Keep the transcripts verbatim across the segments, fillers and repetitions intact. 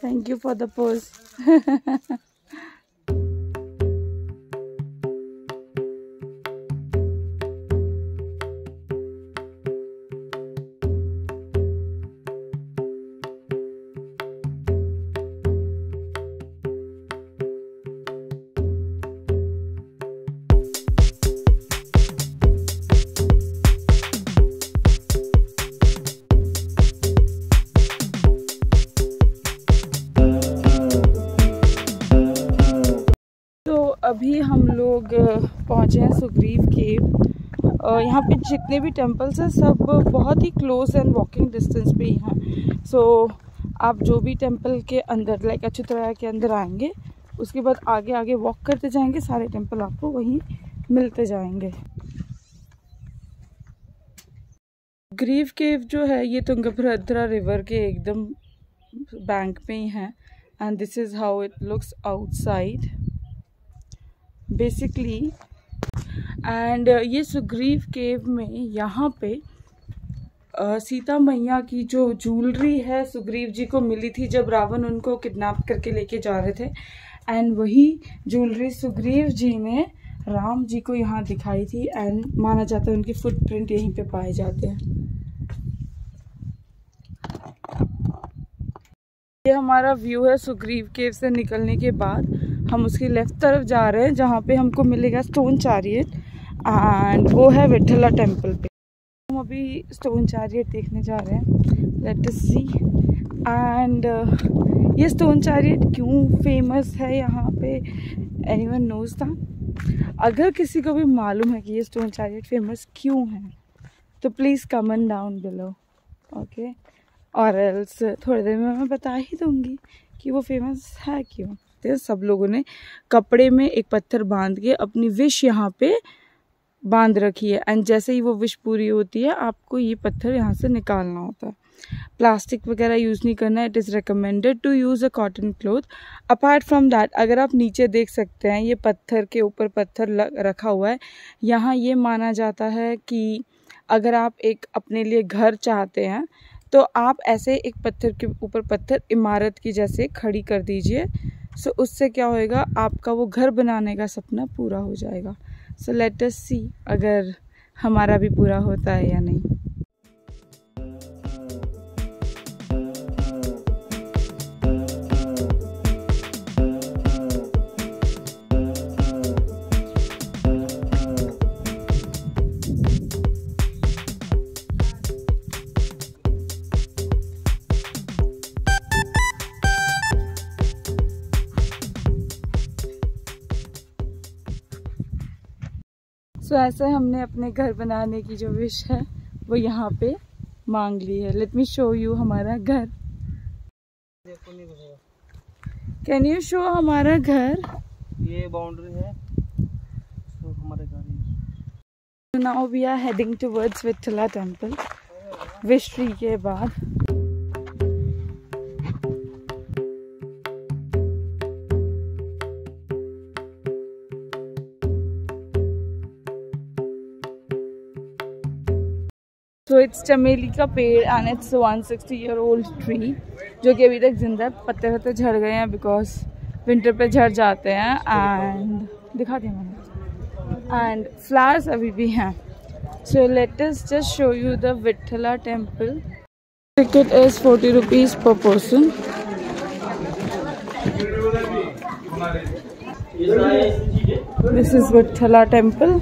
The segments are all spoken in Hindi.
Thank you for the pose. अभी हम लोग पहुँचे हैं सुग्रीव केव। यहाँ पे जितने भी टेम्पल्स हैं सब बहुत ही क्लोज एंड वॉकिंग डिस्टेंस पे ही हैं। सो so, आप जो भी टेम्पल के अंदर लाइक अच्युतराया के अंदर आएंगे उसके बाद आगे आगे वॉक करते जाएंगे, सारे टेम्पल आपको वहीं मिलते जाएंगे। सुग्रीव केव जो है ये तुंगभद्रा रिवर के एकदम बैंक पे ही है and this is how it looks outside basically. And ये सुग्रीव केव में यहाँ पे uh, सीता मैया की जो ज्वेलरी है सुग्रीव जी को मिली थी जब रावण उनको किडनैप करके लेके जा रहे थे, एंड वही ज्वेलरी सुग्रीव जी ने राम जी को यहाँ दिखाई थी एंड माना जाता है उनके फुटप्रिंट यहीं पे पाए जाते हैं। ये हमारा व्यू है सुग्रीव केव से निकलने के बाद। हम उसकी लेफ्ट तरफ जा रहे हैं जहाँ पे हमको मिलेगा स्टोन चैरियट एंड वो है विठला टेम्पल पे। हम अभी स्टोन चैरियट देखने जा रहे हैं, लेट अस सी। एंड ये स्टोन चैरियट क्यों फेमस है यहाँ पे, एनीवन नोज दैट? अगर किसी को भी मालूम है कि ये स्टोन चैरियट फेमस क्यों है तो please comment down below, okay? और एल्स थोड़ी देर में मैं बता ही दूँगी कि वो फेमस है क्यों। तो सब लोगों ने कपड़े में एक पत्थर बांध के अपनी विश यहाँ पे बांध रखी है एंड जैसे ही वो विश पूरी होती है आपको ये पत्थर यहाँ से निकालना होता है। प्लास्टिक वगैरह यूज़ नहीं करना है। It is recommended to use a cotton cloth. Apart from that अगर आप नीचे देख सकते हैं ये पत्थर के ऊपर पत्थर रखा हुआ है। यहाँ ये माना जाता है कि अगर आप एक अपने लिए घर चाहते हैं तो आप ऐसे एक पत्थर के ऊपर पत्थर इमारत की जैसे खड़ी कर दीजिए। सो so, उससे क्या होएगा, आपका वो घर बनाने का सपना पूरा हो जाएगा। सो लेट अस सी अगर हमारा भी पूरा होता है या नहीं। तो so, ऐसे हमने अपने घर बनाने की जो विश है वो यहाँ पे मांग ली है। लेट मी शो यू हमारा घर। कैन यू शो हमारा घर? ये बाउंड्री है तो हमारे घर। Now we are heading towards Vitthala temple wish tree के बाद। तो इट्स चमेली का पेड़ and it's one sixty year old tree जो कि अभी तक जिंदा है। पत्ते पत्ते झड़ गए हैं बिकॉज विंटर पे झड़ जाते हैं एंड दिखा दिया मैंने, एंड फ्लावर्स अभी भी हैं। So let us just show you the Vitthala temple. Ticket is forty rupees per person. This is Vitthala temple.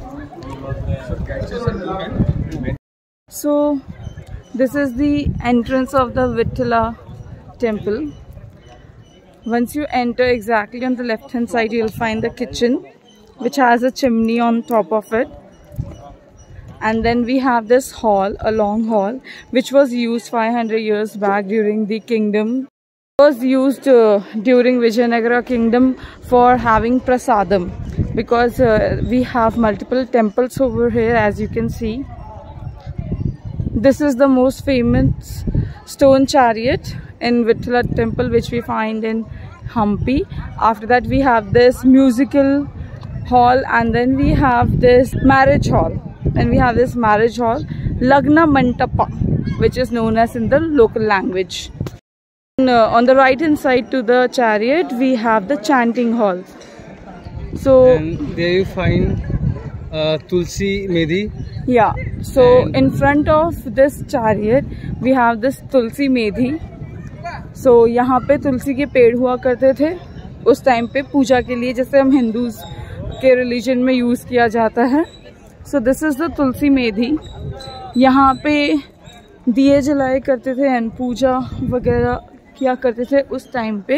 So this is the entrance of the Vitthala temple. Once you enter, exactly on the left hand side you'll find the kitchen which has a chimney on top of it, and then we have this hall, a long hall which was used five hundred years back during the kingdom. It was used uh, during Vijayanagara kingdom for having prasadam because uh, we have multiple temples over here, as you can see. This is the most famous stone chariot in Vitthala temple which we find in Hampi. After that we have this musical hall, and then we have this marriage hall, and we have this marriage hall Lagna Mantapa which is known as in the local language. And, uh, on the right hand side to the chariot we have the chanting hall. So and there you find uh, Tulsi Medhi. Yeah, so and in front of this chariot we have this Tulsi Medhi. So यहाँ पे तुलसी के पेड़ हुआ करते थे उस टाइम पे पूजा के लिए, जैसे हम हिंदूज के रिलीजन में यूज़ किया जाता है. So this is the tulsi मेधी. यहाँ पे दिए जलाए करते थे एंड पूजा वगैरह किया करते थे उस टाइम पे.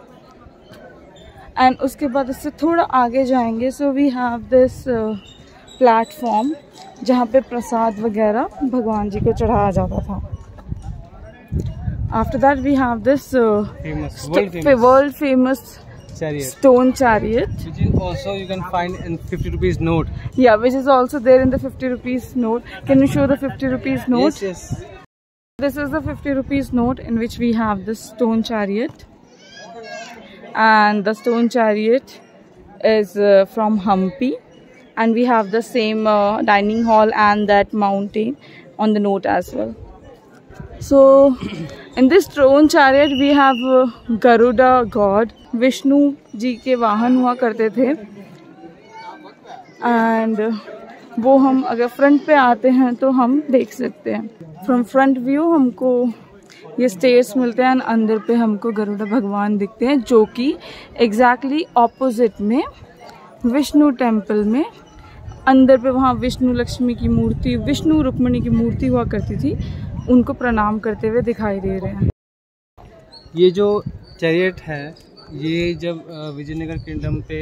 एंड उसके बाद इससे थोड़ा आगे जाएंगे so we have this platform जहाँ पे प्रसाद वगैरह भगवान जी को चढ़ाया जाता था. After that we have this world famous chariot, stone chariot, which is also you can find in fifty rupees note. Yeah, which is also there in the fifty rupees note. Can you show the fifty rupees note? Yes, yes. This is the fifty rupees note in which we have this stone chariot, and the stone chariot is uh, from Hampi, and we have the same uh, dining hall and that mountain on the note as well. So in this stone chariot we have uh, Garuda god. Vishnu ji के वाहन हुआ करते थे. एंड वो हम अगर फ्रंट पे आते हैं तो हम देख सकते हैं. फ्रॉम फ्रंट व्यू हमको ये स्टेयर्स मिलते हैं, अंदर पे हमको गरुड़ा भगवान दिखते हैं जो कि एग्जैक्टली ऑपोजिट में विष्णु टेम्पल में अंदर पे वहाँ विष्णु लक्ष्मी की मूर्ति, विष्णु रुक्मिणी की मूर्ति हुआ करती थी, उनको प्रणाम करते हुए दिखाई दे रहे हैं. ये जो चैरियट है ये जब विजयनगर किंगडम पे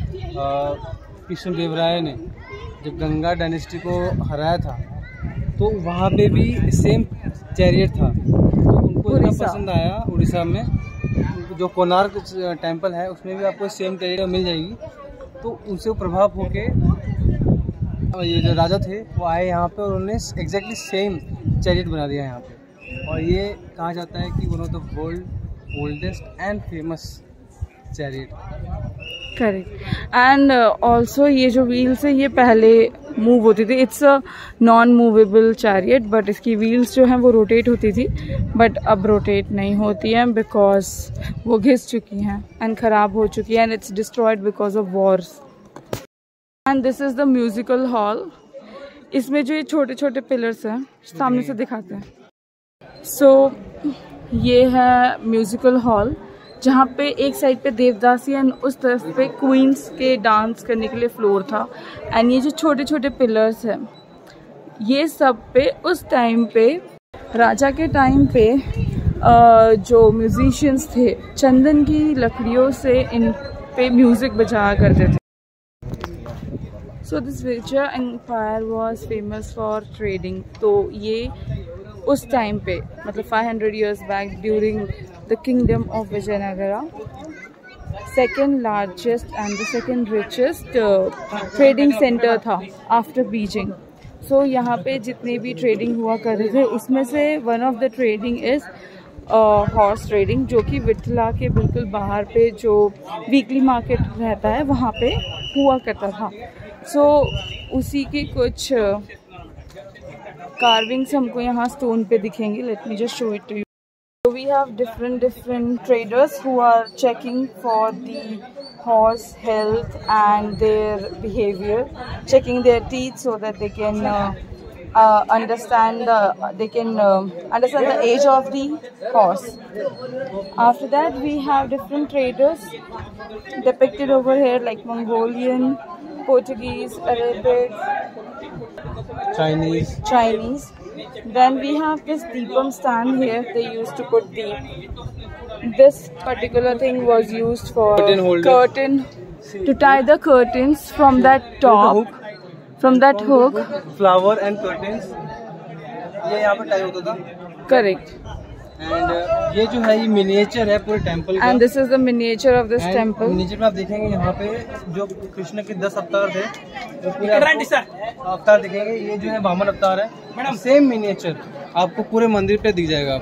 कृष्ण देवराय ने जब गंगा डायनेस्टी को हराया था तो वहाँ पे भी सेम चैरियट था. तो उनको इतना पसंद आया. उड़ीसा में जो कोणार्क टेम्पल है उसमें भी आपको सेम चैरियट मिल जाएगी. तो उनसे प्रभाव होके ये जो राजा थे वो आए यहाँ पे और उन्होंने एग्जैक्टली सेम चैरियट बना दिया यहाँ पे. और ये कहा जाता है कि one of the world oldest and famous chariot. Correct. And also ये जो व्हील्स है ये पहले मूव होती थी. It's a non movable chariot but इसकी व्हील्स जो हैं वो रोटेट होती थी, बट अब रोटेट नहीं होती हैं बिकॉज वो घिस चुकी हैं एंड ख़राब हो चुकी है and it's destroyed because of wars. And this is the musical hall. इसमें जो ये छोटे छोटे पिलर्स हैं सामने से दिखाते हैं. सो so, ये है म्यूज़िकल हॉल जहाँ पे एक साइड पे देवदासी एंड उस तरफ पे क्वींस के डांस करने के लिए फ्लोर था. एंड ये जो छोटे छोटे पिलर्स हैं ये सब पे उस टाइम पे राजा के टाइम पे जो म्यूजिशियंस थे चंदन की लकड़ियों से इन पे म्यूज़िक बजाया करते थे. So this Vijay empire was famous for trading. तो ये उस टाइम पे मतलब five hundred years back during the kingdom of Vijayanagara, second largest and the second richest uh, trading center था after Beijing. so यहाँ पे जितने भी ट्रेडिंग हुआ करते थे उसमें से one of the trading is horse trading जो कि विठला के बिल्कुल बाहर पे जो वीकली मार्केट रहता है वहाँ पे हुआ करता था. सो so, उसी के कुछ कार्विंग्स हमको यहाँ स्टोन पे दिखेंगे. Let me just show it to you. We have different different traders who are checking for the horse health and their behaviour, checking their teeth so that they can understand the they can uh, understand the age of the horse. After that we have different traders depicted over here like Mongolian, Portuguese, Arabic, Chinese. Chinese. Then we have this deepam stand here. They used to put deep. This particular thing was used for curtain holder. Curtain to tie the curtains from that top. From that hook. Flower and curtains. ये यहाँ पे टाई होता था. Correct. एंड uh, ये जो है ये मिनिएचर है पूरे टेम्पल का. And this is the miniature of this temple. Miniature में आप देखेंगे यहाँ पे जो कृष्ण के दस अवतार थे वो पूरे अवतार दिखेंगे. ये जो है वामन अवतार है मैडम. सेम मिनिएचर आपको पूरे मंदिर पे दिख जाएगा.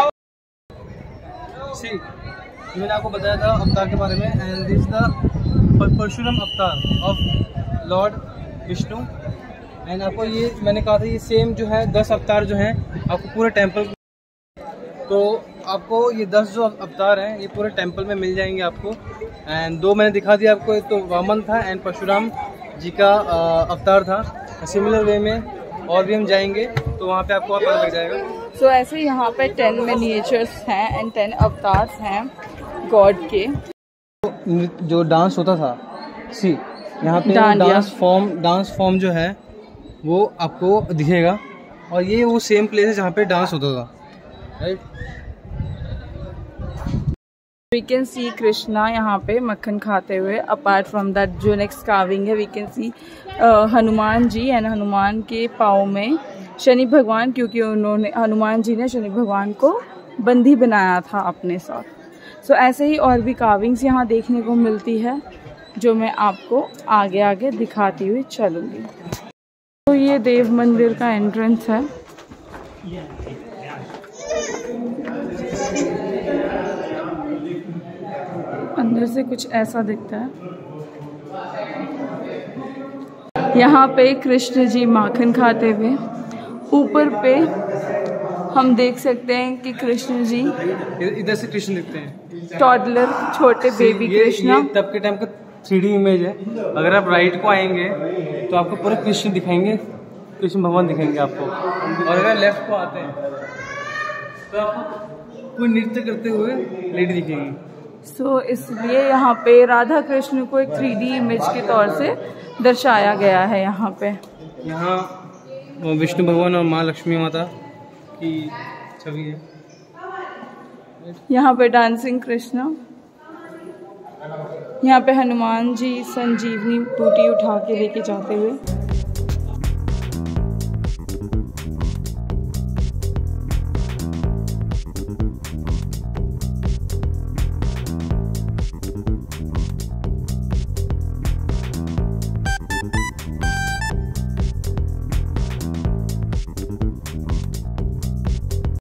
सी मैंने आपको बताया था अवतार के बारे में. एंड दिस द परशुराम अवतार ऑफ लॉर्ड विष्णु. एंड आपको ये मैंने कहा था ये सेम जो है दस अवतार जो है आपको पूरे टेम्पल तो आपको ये दस जो अवतार हैं ये पूरे टेंपल में मिल जाएंगे आपको। एंड दो मैंने दिखा दिया आपको, एक तो वामन था एंड परशुराम जी का अवतार था। सिमिलर वे में और भी हम जाएंगे तो वहाँ पे आपको और पता लग जाएगा। सो so, ऐसे यहाँ पे टेन मिनिएचर्स हैं एंड टेन अवतार्स हैं गॉड के। जो डांस होता था, सी यहाँ पे डांस फॉर्म डांस फॉर्म जो है वो आपको दिखेगा, और ये वो सेम प्लेस है जहाँ पे डांस होता था, right. We can see Krishna यहाँ पे मक्खन खाते हुए। अपार्ट फ्रॉम दैट जो नेक्स्ट कार्विंग है we can see Hanuman ji, and Hanuman के पाँव में शनि भगवान, क्योंकि उन्होंने हनुमान जी ने शनि भगवान को बंदी बनाया था अपने साथ। सो so, ऐसे ही और भी कार्विंग्स यहाँ देखने को मिलती है जो मैं आपको आगे आगे दिखाती हुई चलूँगी। तो ये देव मंदिर का एंट्रेंस है। अंदर से कुछ ऐसा दिखता है। यहाँ पे कृष्ण जी माखन खाते हुए, ऊपर पे हम देख सकते हैं कि कृष्ण जी, इधर से कृष्ण दिखते हैं, टॉडलर छोटे बेबी कृष्णा। तब के टाइम का थ्री डी इमेज है। अगर आप राइट को आएंगे तो आपको पूरे कृष्ण दिखाएंगे, कृष्ण भगवान दिखेंगे आपको। और अगर लेफ्ट को आते हैं तो आपको कोई नृत्य करते हुए लेडी दिखेंगी। सो so, इसलिए यहाँ पे राधा कृष्ण को एक थ्री डी इमेज के तौर से दर्शाया गया है। यहाँ पे यहाँ विष्णु भगवान और माँ लक्ष्मी माता की छवि है। यहाँ पे डांसिंग कृष्णा, यहाँ पे हनुमान जी संजीवनी बूटी उठा के लेके जाते हुए।